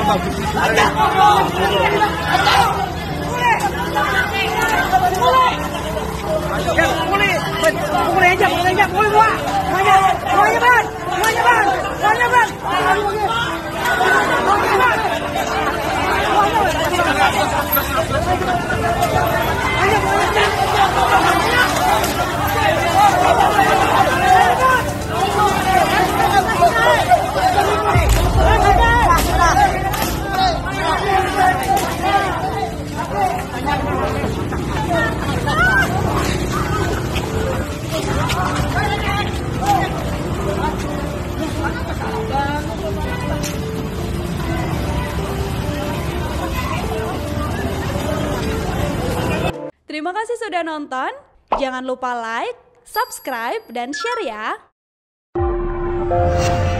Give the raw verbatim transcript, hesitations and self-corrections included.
Boleh aja, boleh aja, boleh buat. Semuanya, semuanya ban, semuanya ban, semuanya ban. Terima kasih sudah nonton. Jangan lupa like, subscribe, dan share ya.